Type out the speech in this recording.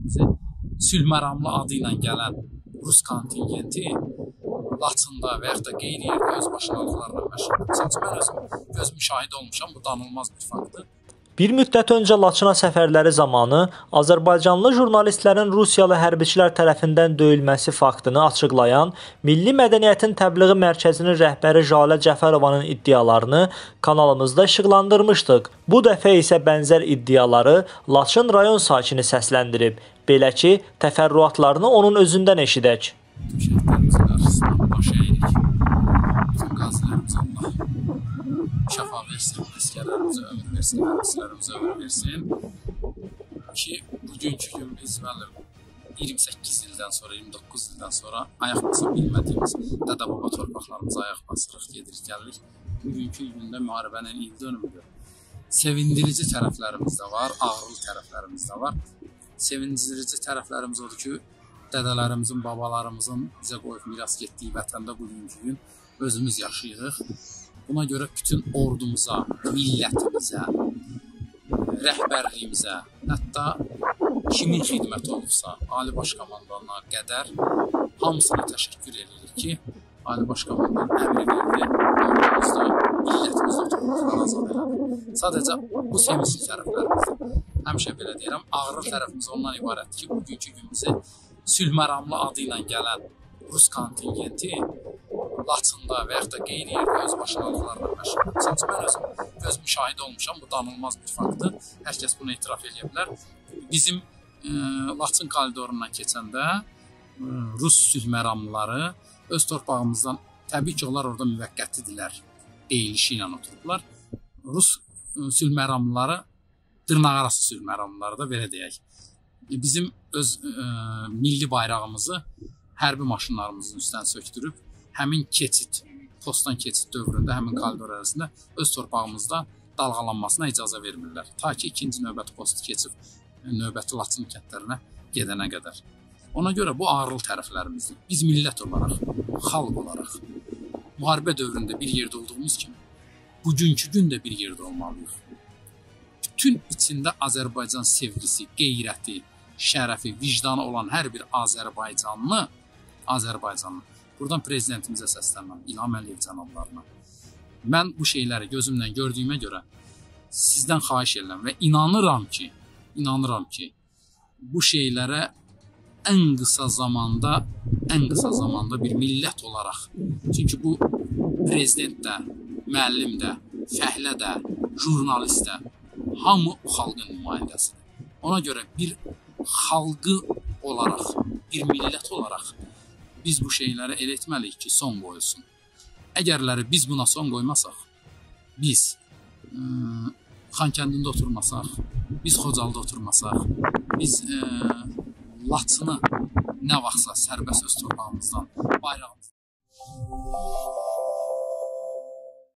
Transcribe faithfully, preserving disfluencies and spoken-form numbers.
şəhərlərimizi sülh məramlı adı ilə gələn Rus kontingenti Laçında və yaxud da qeyri yerdə öz başınalıqlarla məşğuldur. Sadəcə mən özüm göz müşahidə olmuşam, bu danılmaz bir faktdır. Bir müddət öncə Laçına səfərləri zamanı Azərbaycanlı jurnalistlərin Rusiyalı hərbiçilər tərəfindən döyülməsi faktını açıqlayan Milli Mədəniyyətin Təbliği Mərkəzinin rəhbəri Jalə Cəfərovanın iddialarını kanalımızda işıqlandırmışdıq. Bu dəfə isə bənzər iddiaları Laçın rayon sakini səsləndirib. Belə ki, təfərrüatlarını onun özündən eşidək. Şəhidlərimizin qarşısına baş əyirik. Bütün qazilərimizə Allah şəfa versin, əskərlərimizə ömür versin, hərbiçilərimizə ömür versin ki, bugünkü gün biz iyirmi səkkiz ildən sonra, iyirmi doqquz ildən sonra ayaq basa bilmədiyimiz dədə-baba torpaqlarımıza ayaq basırıq, gedirik, gəlirik. Bugünkü gündə müharibənin il dönümüdür. Sevindirici tərəflərimiz də var, ağrılı tərəflərimiz də var. Sevindirici tərəflərimiz odur ki, dədələrimizin, babalarımızın bizə qoyub miras getdiyi vətəndə bugünkü gün özümüz yaşayırıq. Buna görə bütün ordumuza, millətimizə, rəhbərliyimizə, hətta kimin xidməti olursa, Ali Baş Komandanına qədər hamısına təşəkkür edirik ki, Ali Baş Komandan əmr verdi, ordumuzda, millətimizdə oturmaqdan azad elədi. Sadəcə bu sevinçli tərəflərimizdir. Həmişə belə deyirəm, ağrı tərəfimiz ondan ibarətdir ki, bugünkü gün bizi sülh məramlı adı ilə gələn Rus kontingenti Laçında və yaxud da qeyri yerdə öz başınalıqlarla məşğuldur. Sadəcə mən özüm göz müşahidə olmuşam, bu danılmaz bir faktdır. Hər kəs bunu etiraf edə bilər. Bizim e, Laçın koridorundan keçəndə e, Rus sülh məramlıları öz torpağımızdan, təbii ki, onlar orada müvəqqətidirlər, deyilişi ilə oturublar. Rus e, sülh məramlıları dırnaqarası sülh məramlıları da belə deyək. E, bizim öz e, milli bayrağımızı hərbi maşınlarımızın üstdən söktürüb, həmin keçid, postdan keçid dövründə, həmin koridor ərazisində öz torpağımızda dalğalanmasına icazə vermirlər. Ta ki, ikinci növbəti postu keçib, növbəti Laçın kəndlərinə gedənə qədər. Ona görə bu ağrılı tərəflərimizdir. Biz millət olaraq, xalq olaraq, müharibə dövründə bir yerdə olduğumuz kimi, bugünkü gün də bir yerdə olmalıyıq. Bütün içində Azərbaycan sevgisi, qeyrəti, şərəfi, vicdanı olan hər bir Azərbaycanlı, Azərbaycanlı, buradan prezidentimizə səslənməm, İlham Əliyev cənablarına. Mən bu şeyləri gözümlə gördüyümə görə sizdən xahiş edirəm və inanıram ki, inanıram ki, bu şeylərə ən qısa zamanda, ən qısa zamanda bir millət olaraq, çünki bu prezident də, müəllim də, fəhlə də, jurnalist də, hamı o xalqın nümayəndəsidir. Ona görə bir xalqı olaraq, bir millət olaraq biz bu şeylərə el etməliyik ki, son qoyulsun. Əgərləri biz buna son qoymasaq, biz e, Xankəndində oturmasaq, biz Xocalıda oturmasaq, biz e, Laçını nə vaxtsa sərbəst öz torpağımızdan, bayrağımızdan